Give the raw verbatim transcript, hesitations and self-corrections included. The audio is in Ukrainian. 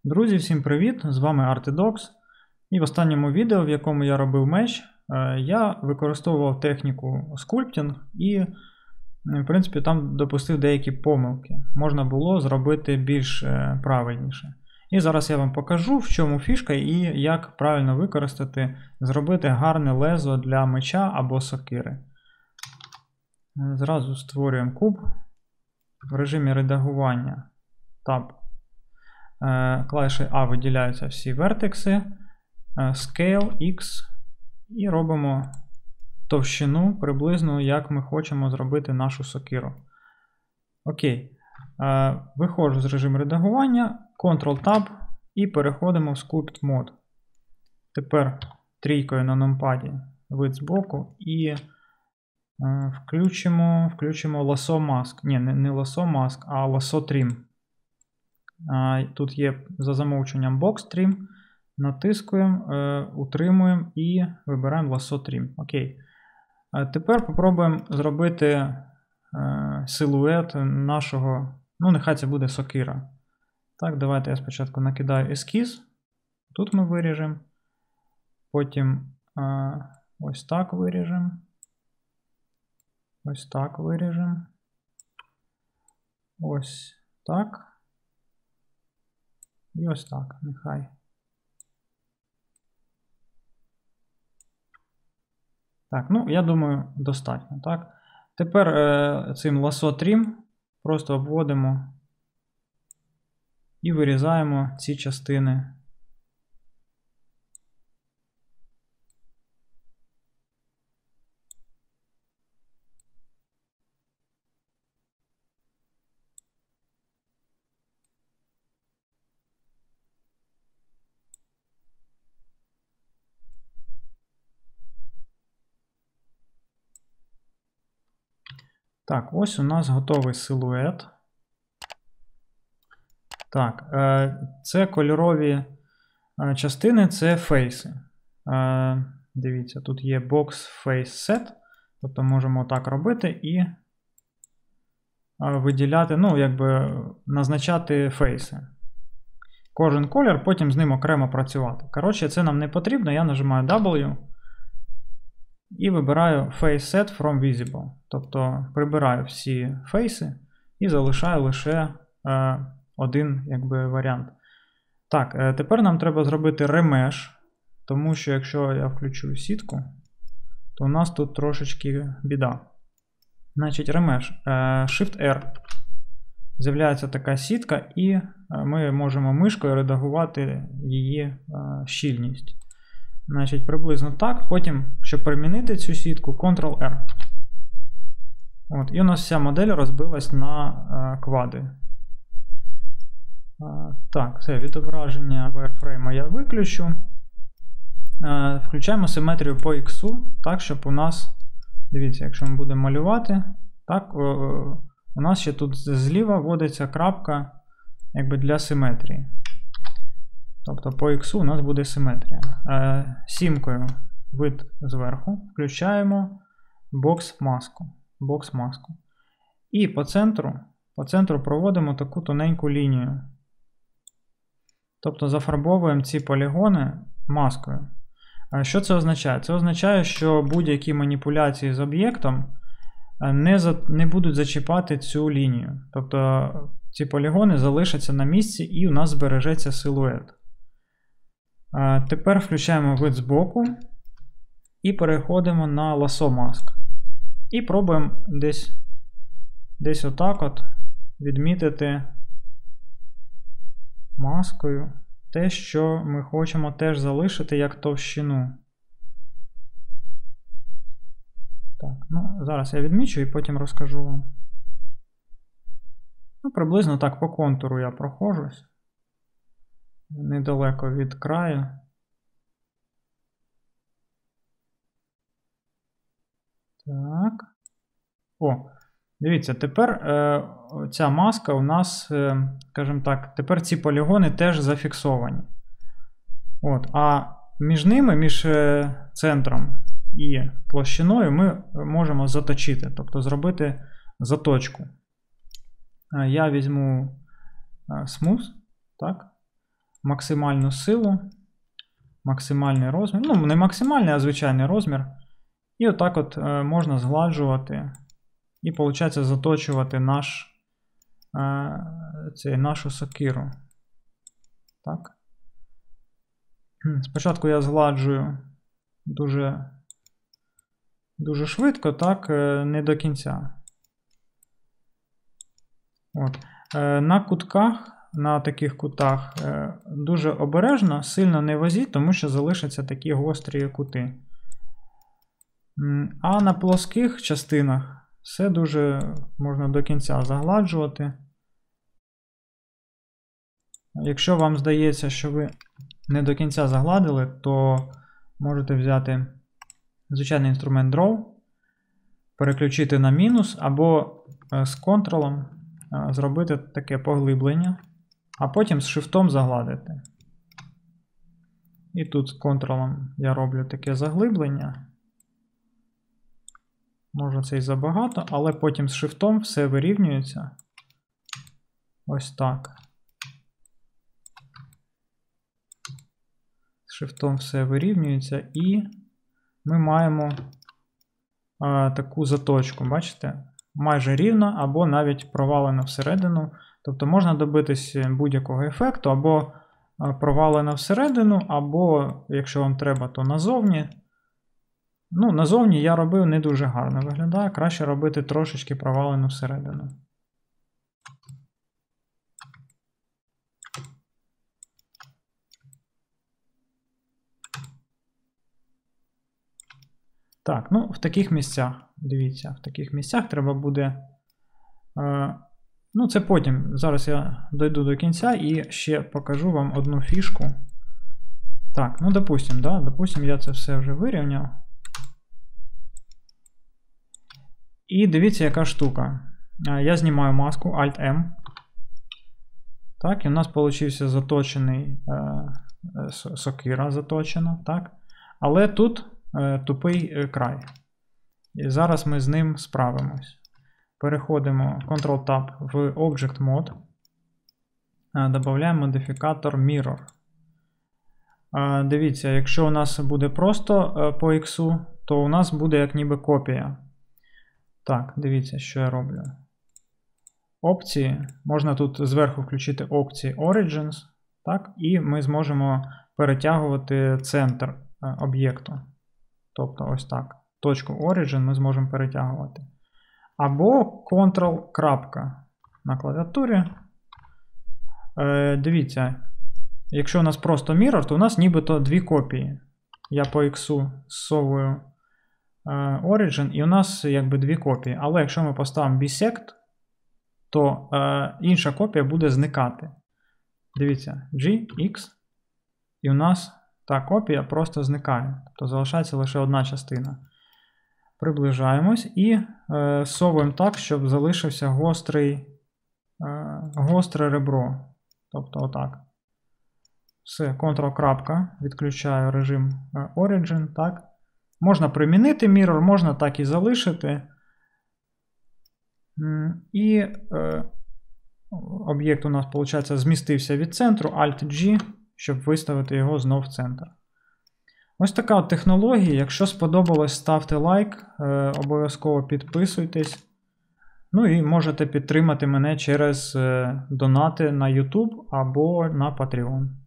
Друзі, всім привіт! З вами Artidox. І в останньому відео, в якому я робив меч, я використовував техніку скульптінг і, в принципі, там допустив деякі помилки. Можна було зробити більш правильніше. І зараз я вам покажу, в чому фішка і як правильно використати, зробити гарне лезо для меча або сокири. Зразу створюємо куб в режимі редагування. Tab. Клавішею А виділяються всі вертекси, Scale X і робимо товщину приблизно, як ми хочемо зробити нашу сокиру. Окей. Виходжу з режиму редагування, Ctrl-Tab і переходимо в Sculpt Mode. Тепер трійкою на нумпаді вид збоку і включимо, включимо Lasso Mask. Ні, не, не Lasso Mask, а Lasso Trim. Тут є за замовченням Box Trim, натискуємо, утримуємо і вибираємо Lasso Trim. Окей. Тепер попробуємо зробити силует нашого, ну нехай це буде сокира. Так, давайте я спочатку накидаю ескіз. Тут ми виріжемо. Потім ось так виріжемо. Ось так виріжемо. Ось так. І ось так, нехай. Так, ну, я думаю, достатньо, так? Тепер е, цим Lasso Trim просто обводимо і вирізаємо ці частини. Так, ось у нас готовий силует. Так, це кольорові частини, це фейси. Дивіться, тут є Box Face Set, тобто можемо так робити і виділяти, ну, якби назначати фейси. Кожен колір, потім з ним окремо працювати. Коротше, це нам не потрібно, я нажимаю W. І вибираю Face Set from Visible. Тобто прибираю всі фейси і залишаю лише е, один якби, варіант. Так, е, тепер нам треба зробити ремеш, тому що якщо я включу сітку, то у нас тут трошечки біда. Значить, ремеш. Е, Shift-R. З'являється така сітка, і ми можемо мишкою редагувати її е, щільність. Значить, приблизно так. Потім, щоб примінити цю сітку, Ctrl-R. От, і у нас вся модель розбилась на а, квади. А, так, все, відображення wireframe я виключу. А, включаємо симетрію по X, так, щоб у нас, дивіться, якщо ми будемо малювати, так, о, о, у нас ще тут зліва вводиться крапка якби для симетрії. Тобто по X у нас буде симетрія. Е, сімкою вид зверху включаємо бокс маску. Бокс маску. І по центру, по центру проводимо таку тоненьку лінію. Тобто зафарбовуємо ці полігони маскою. Е, що це означає? Це означає, що будь-які маніпуляції з об'єктом не, за, не будуть зачіпати цю лінію. Тобто ці полігони залишаться на місці і у нас збережеться силует. Тепер включаємо вид збоку і переходимо на Lasso Mask. І пробуємо десь, десь отак от відмітити маскою те, що ми хочемо теж залишити як товщину. Так, ну, зараз я відмічу і потім розкажу вам. Ну, приблизно так по контуру я проходжусь. Недалеко від краю. Так. О, дивіться, тепер е, ця маска у нас, е, скажімо так, тепер ці полігони теж зафіксовані. От, а між ними, між е, центром і площиною ми можемо заточити, тобто зробити заточку. Е, я візьму е, Smooth, так. максимальну силу, максимальний розмір. Ну, не максимальний, а звичайний розмір. І отак от е, можна згладжувати і, виходить, заточувати наш, е, цей, нашу сокиру. Так. Спочатку я згладжую дуже, дуже швидко, так, е, не до кінця. От. Е, на кутках, на таких кутах е, дуже обережно, сильно не возіть, тому що залишаться такі гострі кути. А на плоских частинах все дуже можна до кінця загладжувати. Якщо вам здається, що ви не до кінця загладили, то можете взяти звичайний інструмент Draw, переключити на мінус, або з контролом зробити таке поглиблення, а потім з шифтом загладити. І тут з контролом я роблю таке заглиблення. Може це і забагато, але потім з шифтом все вирівнюється. Ось так. З шифтом все вирівнюється і ми маємо а, таку заточку, бачите? Майже рівно або навіть провалено всередину. Тобто можна добитися будь-якого ефекту, або провалено всередину, або, якщо вам треба, то назовні. Ну, назовні я робив не дуже гарно виглядає, краще робити трошечки провалену всередину. Так, ну в таких місцях, дивіться, в таких місцях треба буде, е, ну це потім, зараз я дойду до кінця і ще покажу вам одну фішку. Так, ну допустим, да, допустим, я це все вже вирівняв. І дивіться, яка штука. Я знімаю маску, Alt-M. Так, і у нас получився заточений, е, сокира заточена, так. Але тут е, тупий е, край. І зараз ми з ним справимось. Переходимо Ctrl-Tab в Object Mode. Е, додаємо модифікатор Mirror. Е, дивіться, якщо у нас буде просто е, по X, то у нас буде як ніби копія. Так, дивіться, що я роблю. Опції. Можна тут зверху включити опції Origins. Так, і ми зможемо перетягувати центр об'єкту. Тобто ось так. Точку Origin ми зможемо перетягувати. Або Ctrl крапка на клавіатурі. Е, дивіться, якщо у нас просто Mirror, то у нас нібито дві копії. Я по X зсовую Origin, і у нас якби дві копії. Але якщо ми поставимо Bisect, то е, інша копія буде зникати. Дивіться, G, X, і у нас та копія просто зникає. Тобто залишається лише одна частина. Приближаємось і е, совуємо так, щоб залишився гострий, е, гостре ребро. Тобто отак. Все, Ctrl крапка, відключаю режим Origin, так. Можна примінити Mirror, можна так і залишити. І е, об'єкт у нас, виходить, змістився від центру, Alt-G, щоб виставити його знов в центр. Ось така от технологія. Якщо сподобалось, ставте лайк, е, обов'язково підписуйтесь. Ну і можете підтримати мене через е, донати на YouTube або на Patreon.